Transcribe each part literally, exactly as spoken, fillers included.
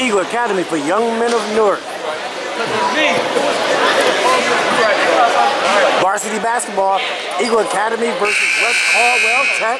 Eagle Academy for Young Men of Newark. Varsity basketball, Eagle Academy versus West Caldwell Tech.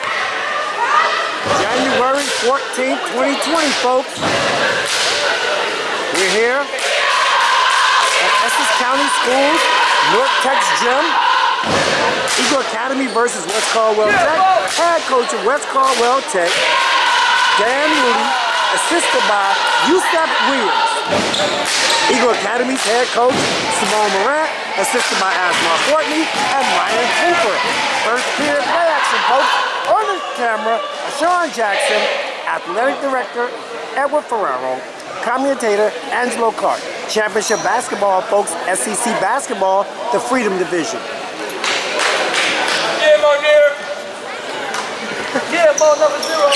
January fourteenth, twenty twenty, folks. We're here at Essex County Schools, North Tech's gym. Eagle Academy versus West Caldwell Tech. Head coach of West Caldwell Tech, Dan Moody, assisted by Yusef Williams. Eagle Academy's head coach, Simone Morant, assisted by Asmar Courtney and Ryan Cooper. First period play action, folks. On the camera, Sean Jackson, athletic director, Edward Ferraro, commentator, Angelo Clark. Championship basketball, folks, S E C basketball, the Freedom Division. Yeah, my dear. Yeah, ball number zero.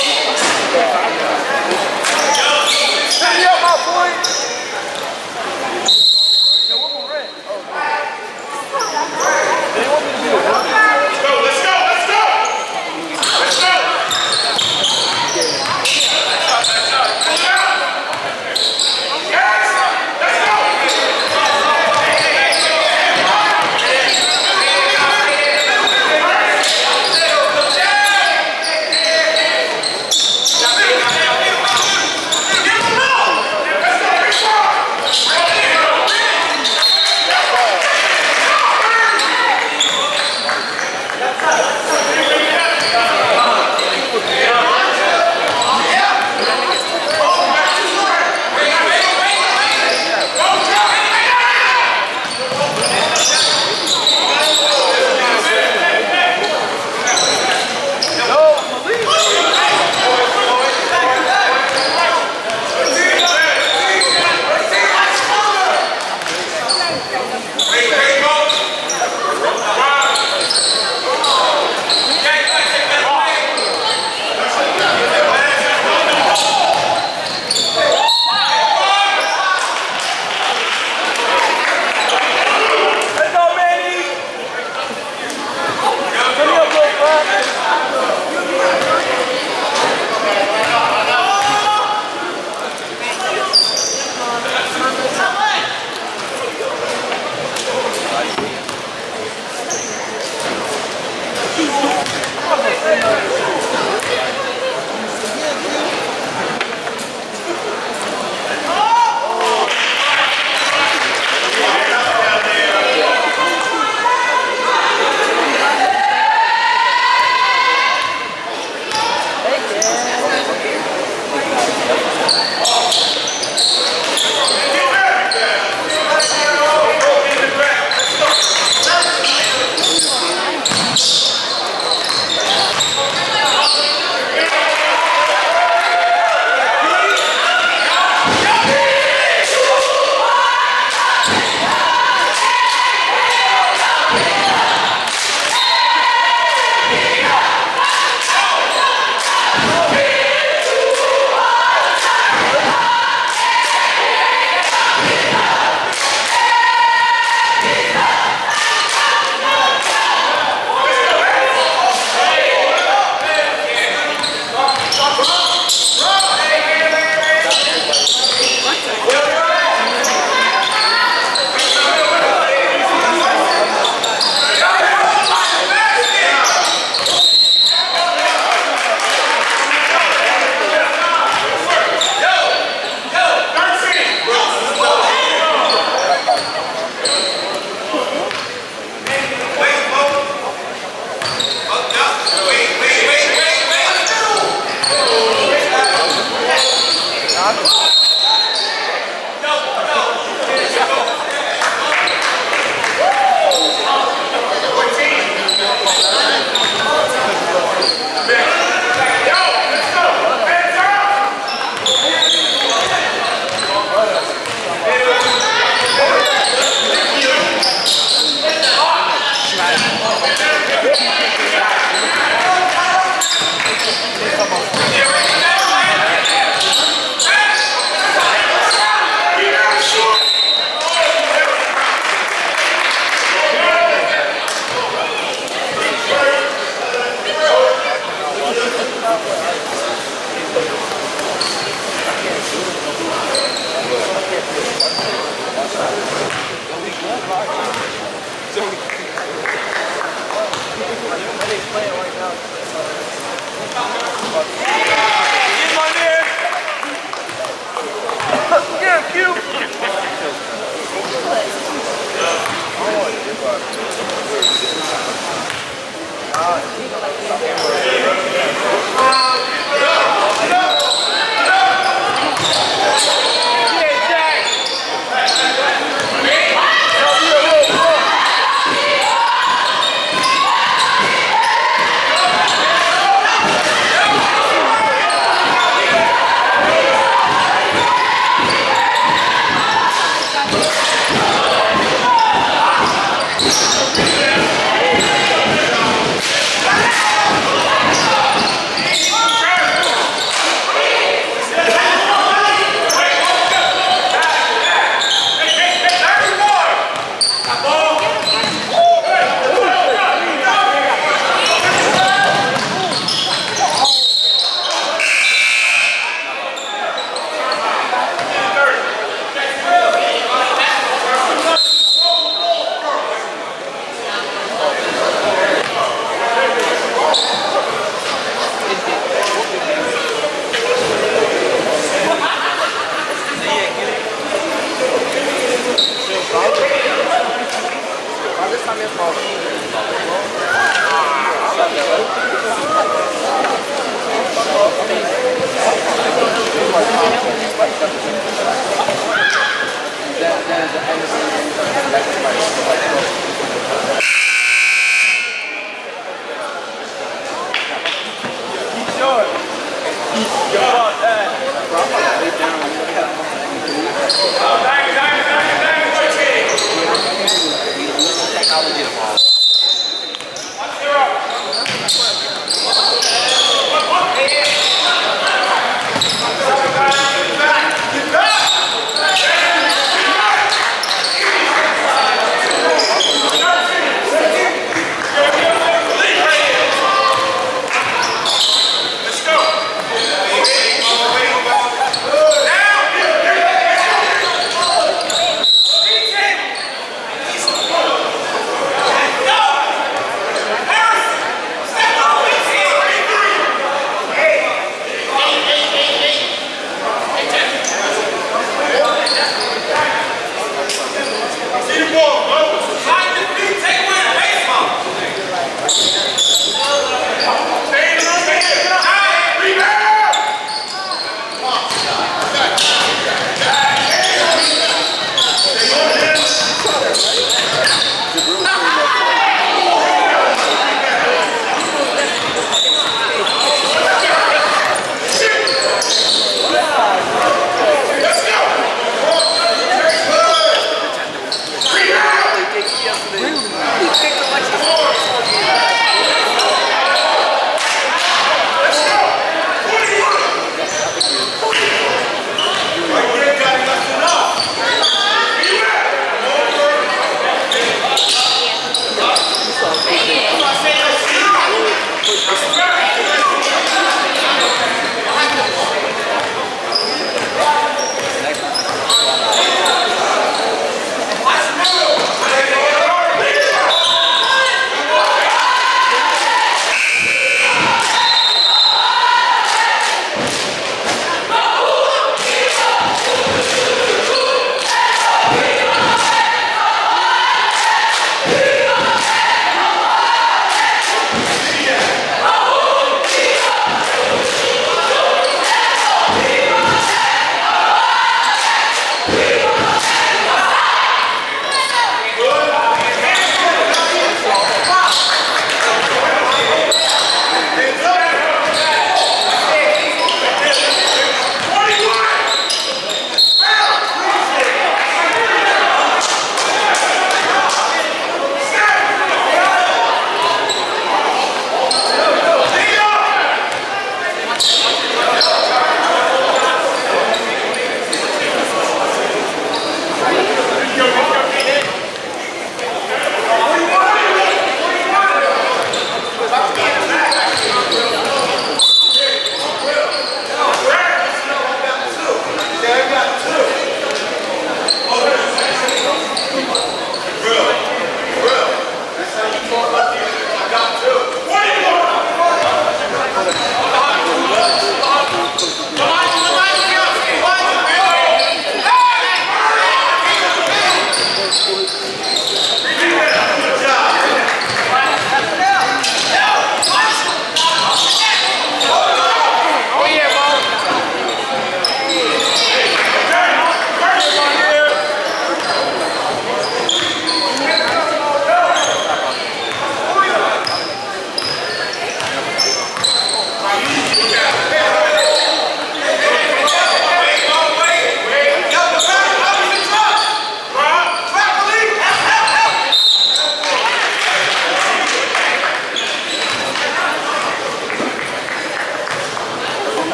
Pick me up, my boy. Yo, what was red? Oh, they want me to do it. Let's go, let's go, let's go. Let's go.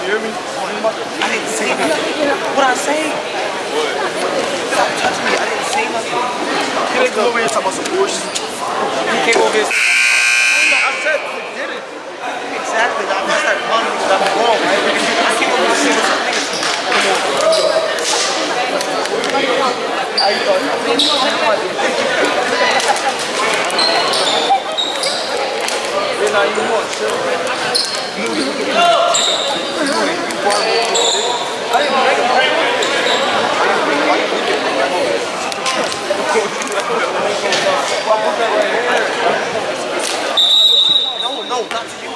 hear me? I didn't say nothing. What I say? Stop touching me. I didn't say nothing. You didn't come over here talking about some bullshit. You came over here. I said you did it. Exactly. I'm gonna start running because I'm wrong, right? I came over here to say what's up, niggas. How you Then now you want chill, man. No, no, not to you.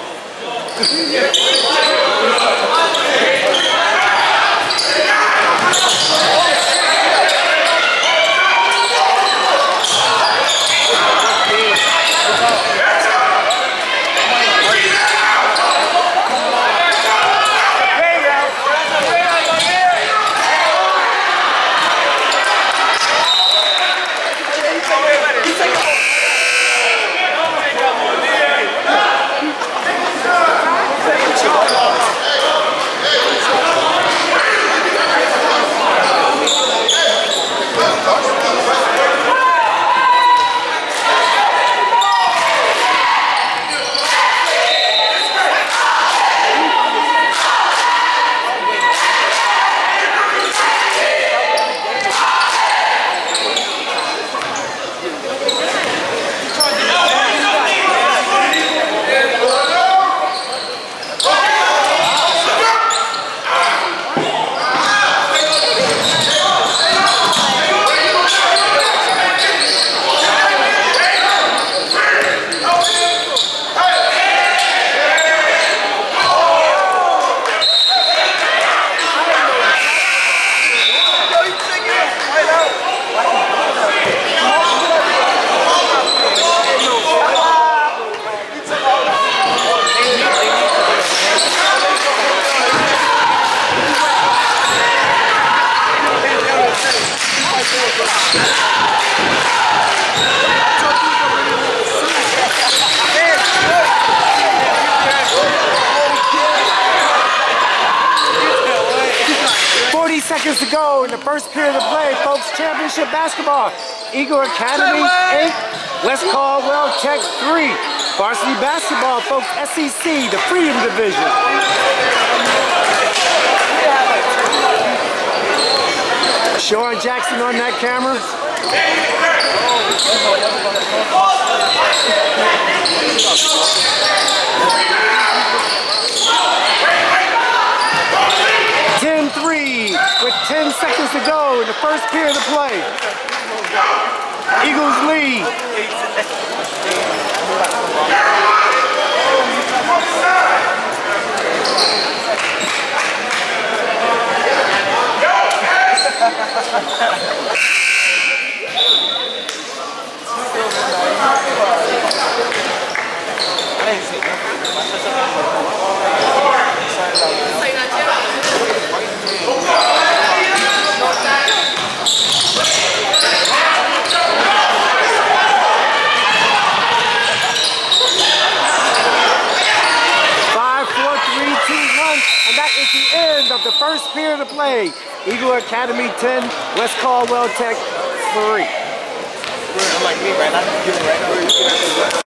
forty seconds to go in the first period of play, folks. Championship basketball. Eagle Academy, eight. West Caldwell Tech, three. Varsity basketball, folks. S E C, the Freedom Division. Sean Jackson on that camera. ten three with ten seconds to go in the first period of play. Eagles lead. And that is the end of the first period of play. Eagle Academy ten, West Caldwell Tech three. Like me right now, right now.